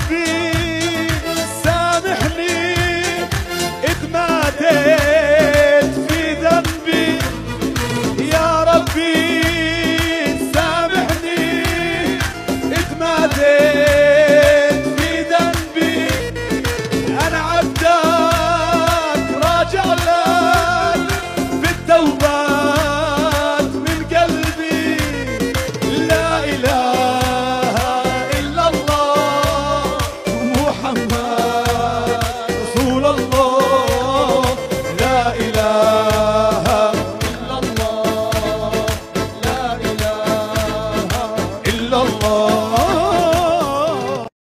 ربي سامحني إذ ماتت في ذنبي، يا ربي سامحني إذ ماتت في ذنبي. أنا عبدك راجع لك في التوبات من قلبي، لا إله إلا الله محمد رسول الله.